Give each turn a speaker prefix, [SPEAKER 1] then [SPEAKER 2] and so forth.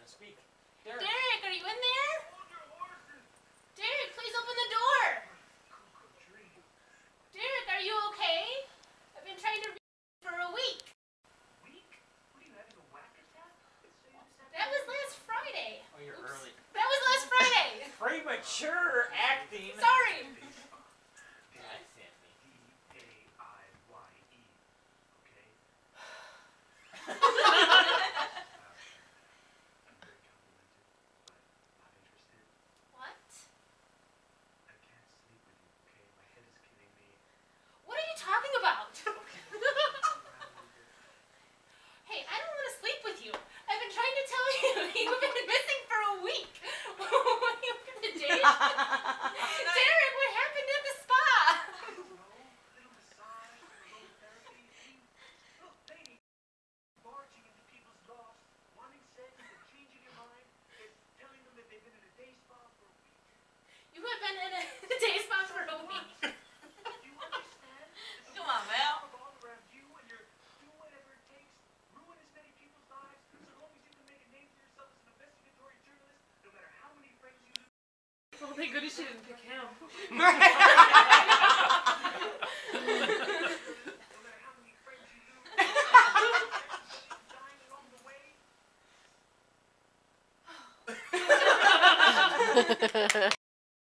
[SPEAKER 1] Speak. Derek.
[SPEAKER 2] Derek, are you in there? Derek, please open the door. Derek, are you okay? I've been trying to reach you for a week. That was last Friday.
[SPEAKER 1] Oh, you're early.
[SPEAKER 2] That was last Friday.
[SPEAKER 1] Premature acting.
[SPEAKER 2] Sorry. What? What are you talking about? Hey, I don't want to sleep with you. I've been trying to tell you. You've been missing for a week. What are you gonna do? Derek, what happened at the spa? You have been in a day spa for a week.
[SPEAKER 3] Come on, Mel.
[SPEAKER 4] Well, thank goodness she didn't pick him.
[SPEAKER 2] Ha ha ha.